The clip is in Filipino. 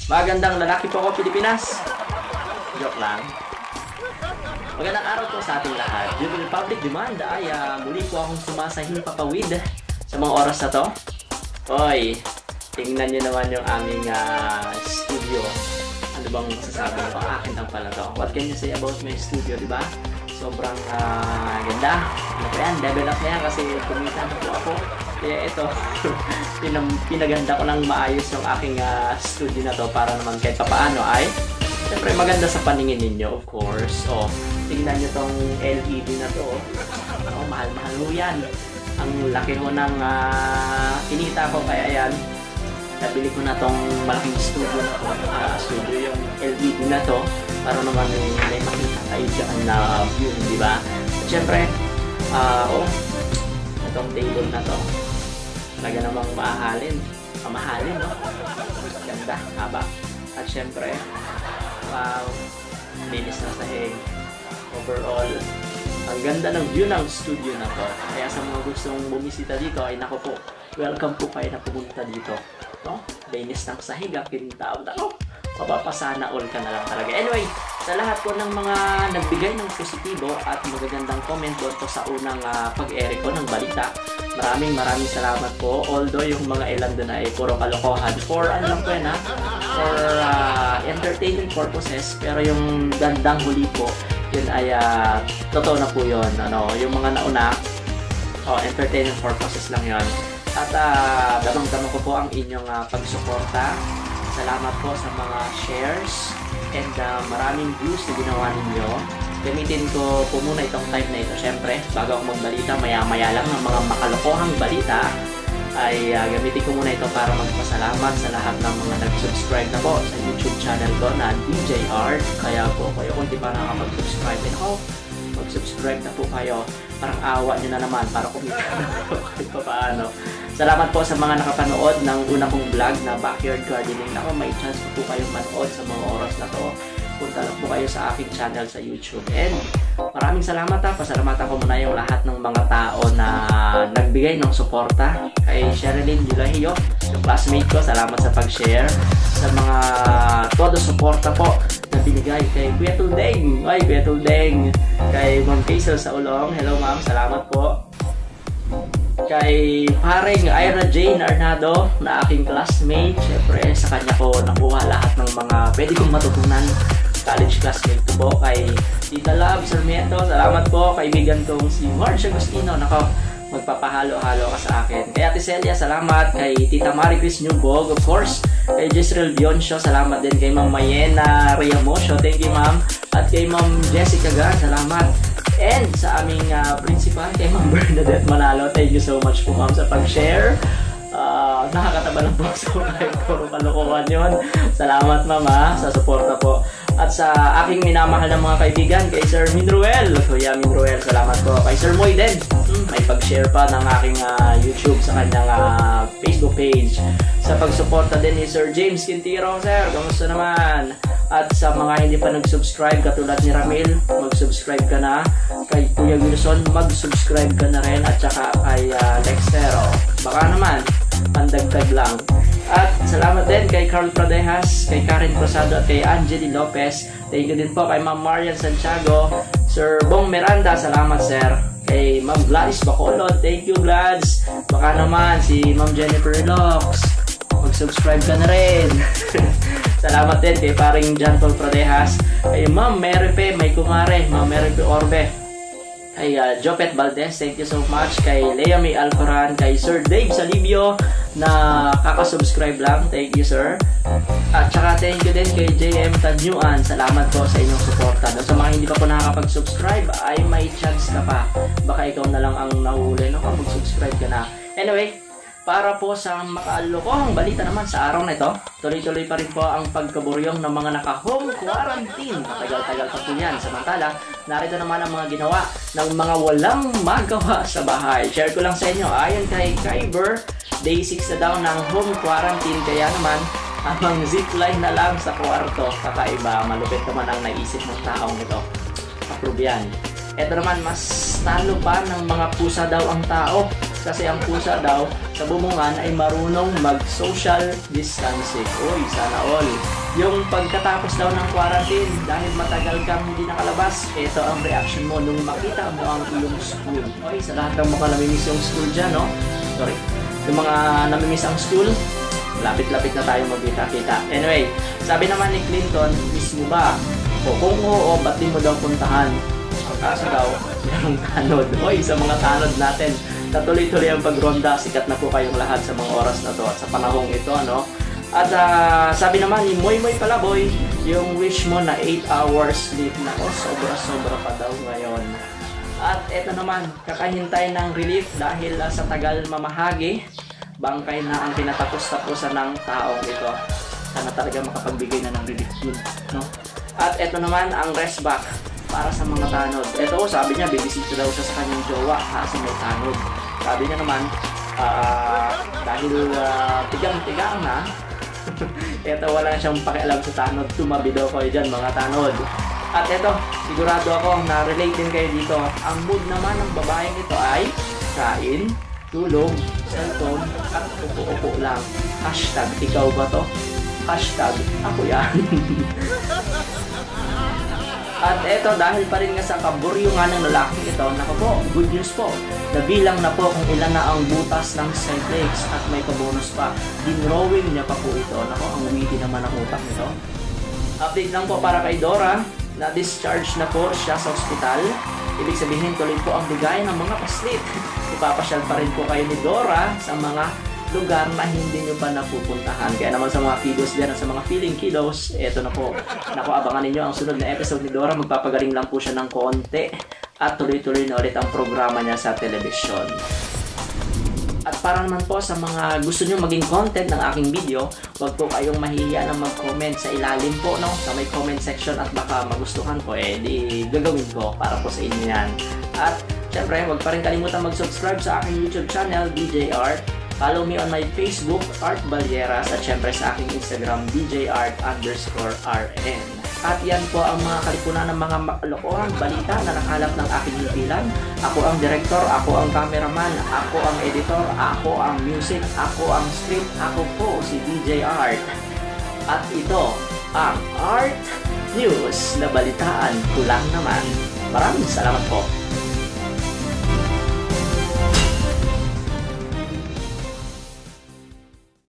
Magandang lalaki po ako, Pilipinas. Joke lang. Magandang araw po sa ating lahat. Due to the public demand ay muli po akong sumasahing papawid sa mga oras na to. Hoy, tingnan nyo naman yung aming studio. Ano bang masasabi ko? Akin lang pala to. What can you say about my studio, diba? Sobrang ganda. Ano po yan? Level up na yan kasi kumita na po ako. Kaya ito, pinaganda ko ng maayos yung aking studio na to para naman kahit papaano ay siyempre maganda sa paningin ninyo, of course. So, tingnan nyo tong LED na to. Oh, mahal-mahal ho yan. Ang laki ho ng kinita ko, kaya yan. Nabili ko na tong malaking studio na to. Studio yung LED na to para naman may makita tayo dyan na view, di ba? At syempre, itong table na to. Talaga namang mamahalin, no? Ganda, haba. At syempre, wow, linis na sahig. Overall, ang ganda ng view ng studio na to. Kaya sa mga gustong bumisita dito, ay nako po, welcome po kayo na pumunta dito. No? Linis ng sahig, kintaw na. Mapapasana all ka na lang talaga. Anyway, sa lahat po ng mga nagbigay ng positibo at magagandang comment doon po sa unang pag-air ko ng balita, maraming salamat po. Although yung mga ilan doon ay puro kalokohan for ano lang po yan for entertainment purposes, pero yung gandang huli po yun ay totoo na po yun. Yung mga nauna, entertainment purposes lang yun. At damang-damang ko po ang inyong pagsuporta. Salamat po sa mga shares and maraming views na ginawa ninyo. Gamitin ko po muna itong time na ito. Siyempre, bago ako magbalita, maya-maya lang ng mga makalokohang balita, ay gamitin ko muna ito para magpasalamat sa lahat ng mga nag-subscribe na po sa YouTube channel ko na DJ Art. Kaya po kayo, kung hindi pa nakapag-subscribe din ako, mag-subscribe na po kayo. Parang awa nyo na naman para kumita na po kahit pa paano. Salamat po sa mga nakapanood ng una kong vlog na Backyard Gardening. Ako, may chance po kayong manood sa mga oras na to. Punta lang po kayo sa aking channel sa YouTube. And maraming salamat Pasalamatan ko muna yung lahat ng mga tao na nagbigay ng suporta. Kay Sherilyn Julahio, yung classmate ko, salamat sa pag-share. Sa mga todo suporta po na binigay kay Kuya Tuldeng. Ay, Kuya Tuldeng. Kay Ma'am Kaisel sa Ulong. Hello ma'am, salamat po. Kay paring Ira Jane Arnado na aking classmate, syempre sa kanya ko nakuha lahat ng mga pwede kong matutunan. College classmate ko po. Kay Tita Love Sarmiento, salamat po. Kaibigan kong si Marge Agustino, magpapahalo-halo ka sa akin. Kay Ate Celia, salamat. Kay Tita Marie Chris Newbog, of course. Kay Jezreel Bioncio, salamat din. Kay Ma'am Mayena Riamosio, thank you ma'am. At kay Ma'am Jessica Gar, salamat. And sa aming principal, kay Ma'am Bernadette Manalo, thank you so much po ma'am sa pag-share. Nakakataba lang po sa mga puro kalokohan yun. Salamat ma'am sa suporta po. At sa aking minamahal ng mga kaibigan, kay Sir Minruel, Kuya Minruel, salamat po. Kay Sir Moy din, may pag-share pa ng aking YouTube sa kanyang Facebook page. Sa pagsuporta din ni Sir James Quintero, sir, kamusta naman? At sa mga hindi pa nag-subscribe, katulad ni Ramil, mag-subscribe ka na. Kay Kuya Wilson, mag-subscribe ka na rin. At saka kay Lexero, baka naman, pandagdag lang. At salamat din kay Carl Pradejas, kay Karen Rosado at kay Angeli Lopez. Thank you din po kay Ma'am Marian Santiago, Sir Bong Miranda, salamat sir. Kay Ma'am Gladys Bacolod, thank you Glads. Baka naman si Ma'am Jennifer Locks, mag-subscribe ka na rin. Salamat din kay paring John Paul Pradejas, kay Ma'am Meripe May Kumare, Ma'am Meripe Orbe, kay Jopet Valdez, thank you so much. Kay Lea May Alcoran, kay Sir Dave Salibio na kakasubscribe lang, thank you sir. At saka thank you din kay JM Tanyuan, salamat po sa inyong suporta. Sa mga hindi pa po nakakapag-subscribe ay may chance ka pa, baka ikaw na lang ang nahuli, mag-subscribe ka na. Anyway, para po sa makalokohang balita naman sa araw na ito, tuloy-tuloy pa rin po ang pagkaburyong ng mga naka-home quarantine. Matagal-tagal pa po yan. Samantala, narito naman ang mga ginawa ng mga walang magawa sa bahay. Share ko lang sa inyo. Ayon kay Kyber, day 6 na daw ng home quarantine. Kaya naman, habang zipline na lang sa kwarto. Kakaiba, malupit naman ang naisip ng taong ito. Approve yan. Ito naman, mas talo pa ng mga pusa daw ang tao. Kasi ang pusa daw sa bumungan ay marunong mag-social distancing. Uy, sana all. Yung pagkatapos daw ng quarantine, dahil matagal kang hindi nakalabas, ito ang reaction mo nung makita mo ang iyong school. Okay, sa lahat ng mga namimiss yung school dyan, no? Sorry. Yung mga namimiss ang school, lapit-lapit na tayo magkita-kita. Anyway, sabi naman ni Clinton, miss mo ba? O kung oo, ba't di mo daw puntahan? Ang kaso daw, merong tanod. Oy, sa mga tanod natin, natuloy-tuloy ang pagronda. Sikat na po kayong lahat sa mga oras na to at sa panahong ito, ano? At sabi naman ni Moy Moy Palaboy, yung wish mo na 8 hours sleep na, sobra-sobra pa daw ngayon. At eto naman, kakahintay ng relief dahil sa tagal mamahagi, bangkay na ang pinatapos-tapusan ng taong ito. Sana talaga makapagbigay na ng relief yun, no? At eto naman ang rest back para sa mga tanod. Ito, sabi niya, bibisita daw siya sa kanyang jowa kasi may tanod. Sabi niya naman, dahil tigang-tigang na, ito, wala na siyang pakialam sa tanod. Tumabi daw kayo dyan, mga tanod. At ito, sigurado ako na relate din kayo dito. Ang mood naman ng babaeng ito ay kain, tulog, cellphone, at upo-upo lang. Hashtag, ikaw ba to? Hashtag, ako yan. At eto, dahil pa rin nga sa kaburyungan ng lalaking ito, naku po, good news po. Nabilang na po kung ilan na ang butas ng side legs at may pabonus pa. Dinrowing niya pa po ito. Naku, ang witty naman ang utak nito. Update lang po para kay Dora, na discharge na po siya sa ospital. Ibig sabihin, tuloy po ang bigay ng mga paslit. Ipapasyal pa rin po kayo ni Dora sa mga lugar na hindi nyo pa napupuntahan. Kaya naman sa mga kiddos dyan at sa mga feeling kiddos, eto na po. Naku, abangan ninyo ang sunod na episode ni Dora. Magpapagaling lang po siya ng konti at tuloy-tuloy na ulit ang programa niya sa telebisyon. At para naman po sa mga gusto nyo maging content ng aking video, huwag po kayong mahihiya na mag-comment sa ilalim po, no? Sa may comment section at baka magustuhan ko, di gagawin ko para po sa inyo yan. At syempre, huwag pa rin kalimutan mag-subscribe sa aking YouTube channel, DJ Art. Follow me on my Facebook, Art Balyeras, at syempre sa aking Instagram, DJArt_RN. At yan po ang mga kalipunan ng mga lokohang balita na nakalap ng aking himpilan. Ako ang director, ako ang cameraman, ako ang editor, ako ang music, ako ang script, ako po si DJ Art. At ito ang Art News na balitaan ko lang naman. Maraming salamat po.